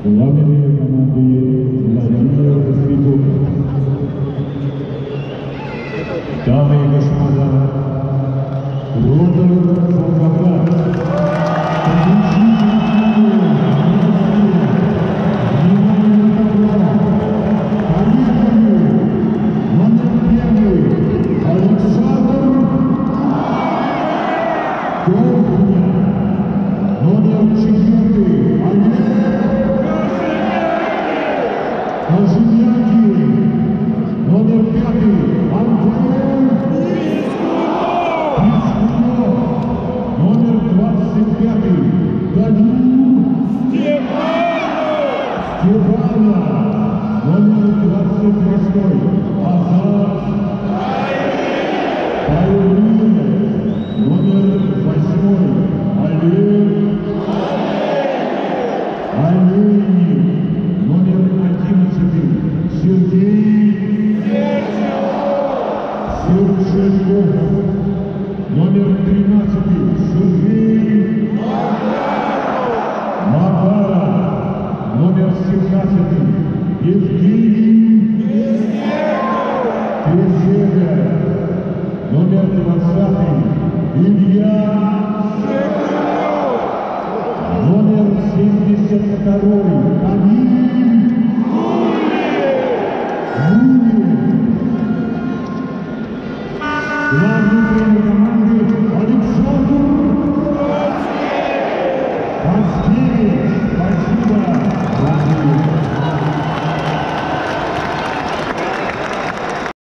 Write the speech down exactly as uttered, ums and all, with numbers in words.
Главный тренер команды Владимир Костюк. Дамы и господа, Родер Волгоград. Номер четвертый, Оживляки. Номер пятый, Антон Пискунов. Номер двадцать пятый, Данил Степанов. Номер двадцать восьмой, Азат Павлин. Номер восьмой, Олег Олейник. Номер одиннадцатый, Сергей Серченков. Номер тринадцатый, Сергей Макаров. Номер семнадцатый, Евгений Безега. Номер двадцатый, Илья. Номер семьдесят второй, Камиль Мулин. Главный тренер команды Александр Паскевич. Спасибо.